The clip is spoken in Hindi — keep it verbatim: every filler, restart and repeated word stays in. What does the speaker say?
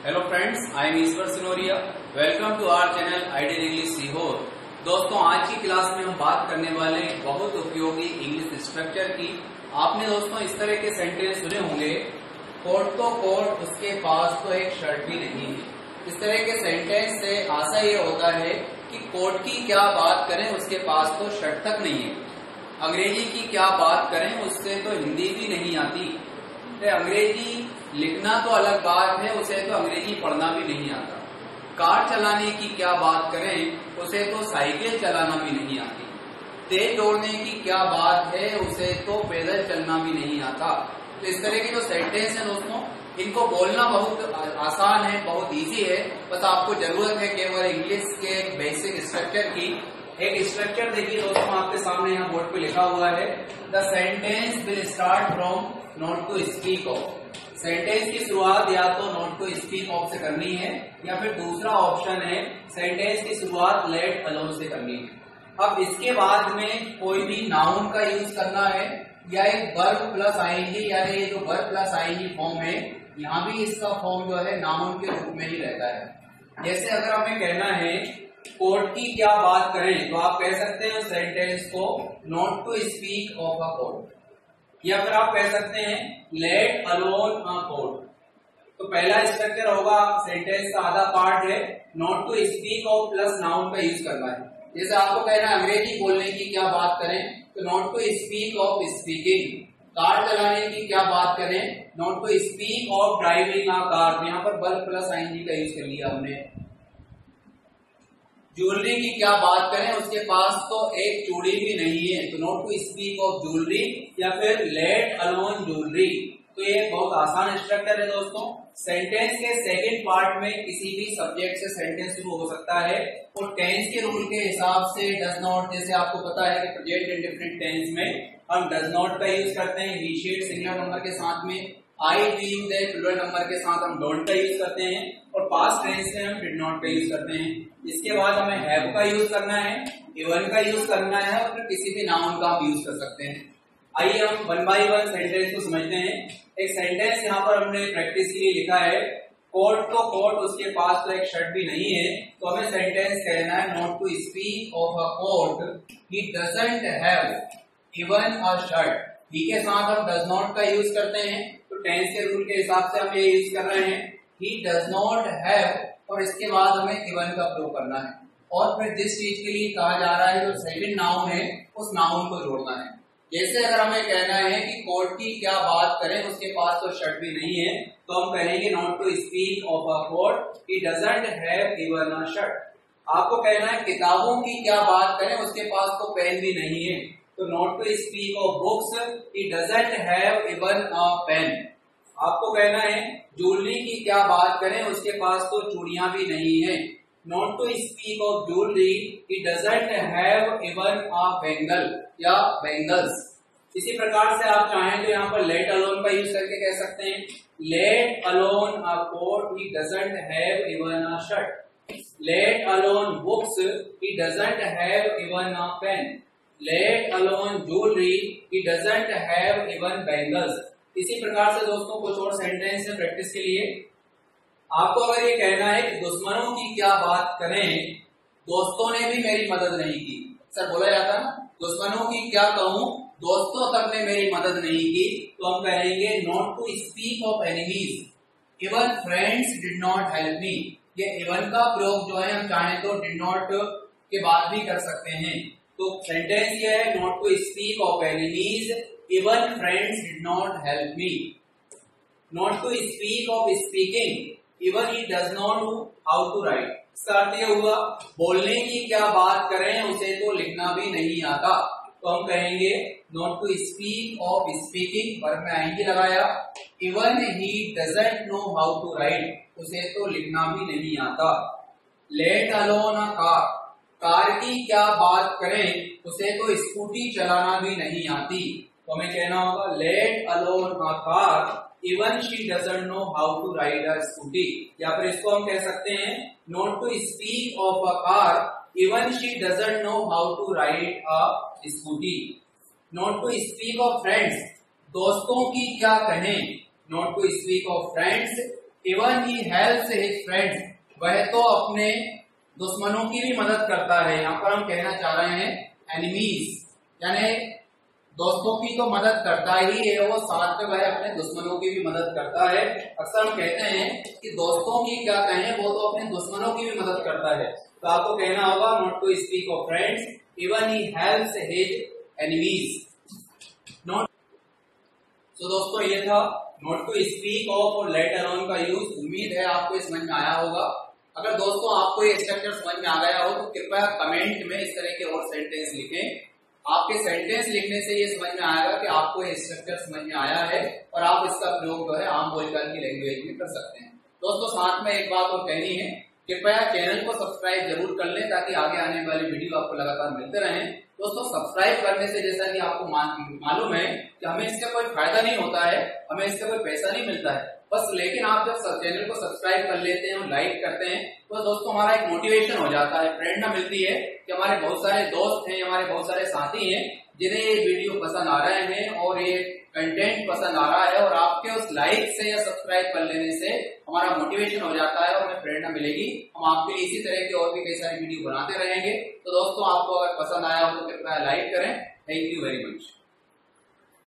Hello friends, I am Ishwar Sinoria. Welcome to our channel ideal English Sehore. दोस्तों, आज की क्लास में हम बात करने वाले हैं बहुत उपयोगी इंग्लिश स्ट्रक्चर की। आपने दोस्तों इस तरह के सेंटेंस सुने होंगे, कोट तो कोट, उसके पास तो एक शर्ट भी नहीं है। इस तरह के सेंटेंस से आशा ये होता है कि कोट की क्या बात करें, उसके पास तो शर्ट तक नहीं है। अंग्रेजी की क्या बात करें, उससे तो हिंदी भी नहीं आती। अंग्रेजी लिखना तो अलग बात है, उसे तो अंग्रेजी पढ़ना भी नहीं आता। कार चलाने की क्या बात करें, उसे तो साइकिल चलाना भी नहीं आती। तेज दौड़ने की क्या बात है, उसे तो पैदल चलना भी नहीं आता। तो इस तरह के जो सेंटेंस है दोस्तों, इनको बोलना बहुत आसान है, बहुत इजी है। बस आपको जरूरत है केवल इंग्लिश के एक बेसिक स्ट्रक्चर की। एक स्ट्रक्चर देखिए दोस्तों, आपके सामने यहाँ बोर्ड पे लिखा हुआ है, the sentence will start from not to speak of. Sentence की शुरुआत या तो नॉट टू स्पीक ऑफ से करनी है, या फिर दूसरा ऑप्शन है सेंटेंस की शुरुआत लेट अलोन से करनी है। अब इसके बाद में कोई भी नाउन का यूज करना है, या एक वर्ब प्लस आईएनजी, यानी ये जो वर्ब प्लस आईएनजी फॉर्म है, यहाँ भी इसका फॉर्म जो है नाउन के रूप में ही रहता है। जैसे अगर हमें कहना है कोर्ट की क्या बात करें, तो आप कह सकते हैं सेंटेंस को not to speak of a court, या फिर आप कह सकते हैं लेट अलोन अ कोर्ट। तो पहला स्ट्रक्चर होगा, सेंटेंस का आधा पार्ट है not to speak of plus noun का यूज करना है। जैसे आपको कहना है अंग्रेजी बोलने की क्या बात करें, तो not to speak of speaking. Car चलाने की क्या बात करें, not to speak of driving a car. तो यहाँ पर वर्ब प्लस आईएनजी का यूज कर लिया हमने। ज्वेलरी की क्या बात करें, उसके पास तो एक चूड़ी भी नहीं है, तो not to speak of jewellery, या फिर लेट अलोन ज्वेलरी। तो ये बहुत आसान स्ट्रक्चर है दोस्तों। सेंटेंस के सेकंड पार्ट में किसी भी सब्जेक्ट से सेंटेंस शुरू हो सकता है, और टेंस के रूल के हिसाब से डज नॉट, जैसे आपको पता है कि प्रेजेंट इंडेफिनिट टेंस में हम डज नॉट का यूज करते हैं, ही शीट सिंगुलर नंबर के साथ में, I being the plural number के साथ हम डोंट का यूज करते हैं, और पास्ट टेंस में हम डिड नॉट का यूज करते हैं। इसके बाद हमें हैव का यूज करना है, इवन का यूज करना है, और फिर किसी भी नाउन का हम यूज कर सकते हैं। आइए हम वन बाय वन सेंटेंस को समझते हैं। एक सेंटेंस यहाँ पर हमने प्रैक्टिस के लिए लिखा है, कोट तो कोट, उसके पास तो एक शर्ट भी नहीं है। तो हमें सेंटेंस कहना है not to speak of a coat, he doesn't have even a shirt. He के साथ हम डज नॉट का यूज करते हैं, तो टेंस के रूल के हिसाब से हम ये यूज कर रहे हैं, ही डज नॉट हैव, और इसके बाद हमें इवन का प्रयोग करना है। और फिर जिस चीज के लिए कहा जा रहा है, जो सेकंड नाउन है, उस नाउन को जोड़ना है। जैसे अगर हमें कहना है कि कोर्ट की क्या बात करें, उसके पास तो शर्ट भी नहीं है, तो हम कहेंगे not to speak of a court, he doesn't have even a shirt. आपको कहना है किताबों की क्या बात करें, उसके पास तो पेन भी नहीं है, तो not to speak of books, he doesn't have even a pen. आपको कहना है ज्वेलरी की क्या बात करें, उसके पास तो चूड़ियां भी नहीं है, not to speak of jewellery, he doesn't have even a bangle या बैंगल्स। इसी प्रकार से आप चाहें तो यहाँ पर लेट अलोन का यूज करके कह सकते हैं, let alone a coat, he doesn't have even a shirt. Let alone books, he doesn't have even a pen. Let alone jewellery, he doesn't have even bangles. इसी प्रकार से दोस्तों कुछ और सेंटेंस है प्रैक्टिस के लिए। आपको अगर ये कहना है कि दुश्मनों की क्या बात करें, दोस्तों ने भी मेरी मदद नहीं की। सर बोला जाता ना, दुश्मनों की क्या कहूं, दोस्तों तक ने मेरी मदद नहीं की, तो हम कहेंगे not to speak of enemies, even friends did not help me. ये इवन का प्रयोग जो है हम चाहें तो डिड नॉट के बाद भी कर सकते हैं। तो सेंटेंस ये है, not to speak of enemies, even friends did not help me. Not to speak of speaking, even he does not know how to write. इसका अर्थ यह हुआ बोलने की क्या बात करें, उसे तो लिखना भी नहीं आता, तो हम कहेंगे not to speak of speaking, verb में आईएनजी लगाया, even he doesn't know how to write, उसे तो लिखना भी नहीं आता। Let alone a car, car की क्या बात करें, उसे तो स्कूटी चलाना भी नहीं आती, तो हमें कहना होगा let alone a car, even she doesn't know how to ride a scooty. या फिर इसको हम कह सकते हैं not to speak of a car, even she doesn't know how to ride a scooty. Not to speak of friends, दोस्तों की क्या कहें, not to speak of friends, even he helps his friends, वह तो अपने दुश्मनों की भी मदद करता है। यहाँ पर हम कहना चाह रहे हैं एनिमीज, यानी दोस्तों की तो मदद करता ही है वो, साथ में वह अपने दुश्मनों की भी मदद करता है। अक्सर हम कहते हैं कि दोस्तों की क्या कहें, वो तो अपने दुश्मनों की भी मदद करता है। तो आपको कहना होगा not to speak of friends, even he helps his enemies. Not तो दोस्तों ये था नॉट टू स्पीक ऑफ और लेट अलोन का यूज। उम्मीद है आपको समझ में आया होगा। अगर दोस्तों आपको ये स्ट्रक्चर समझ में आ गया हो तो कृपया कमेंट में इस तरह के और सेंटेंस लिखें। आपके सेंटेंस लिखने से ये समझ में आएगा कि आपको ये स्ट्रक्चर समझ में आया है और आप इसका प्रयोग जो है आम बोलचाल की लैंग्वेज में कर सकते हैं। दोस्तों साथ में एक बात और कहनी है, कृपया चैनल को सब्सक्राइब जरूर कर लें ताकि आगे आने वाली वीडियो आपको लगातार मिलते रहें। दोस्तों सब्सक्राइब करने से जैसा कि आपको मालूम है कि हमें इसका कोई फायदा नहीं होता है, हमें इसका कोई पैसा नहीं मिलता है बस, लेकिन आप जब चैनल को सब्सक्राइब कर लेते हैं और लाइक करते हैं तो दोस्तों हमारा एक मोटिवेशन हो जाता है, प्रेरणा मिलती है कि हमारे बहुत सारे दोस्त हैं, हमारे बहुत सारे साथी हैं जिन्हें ये वीडियो पसंद आ रहे हैं और ये कंटेंट पसंद आ रहा है, और आपके उस लाइक से या सब्सक्राइब कर लेने से हमारा मोटिवेशन हो जाता है और हमें प्रेरणा मिलेगी। हम आपके लिए इसी तरह की और भी कई सारी वीडियो बनाते रहेंगे। तो दोस्तों आपको अगर पसंद आया हो तो कृपया लाइक करें। Thank you very much.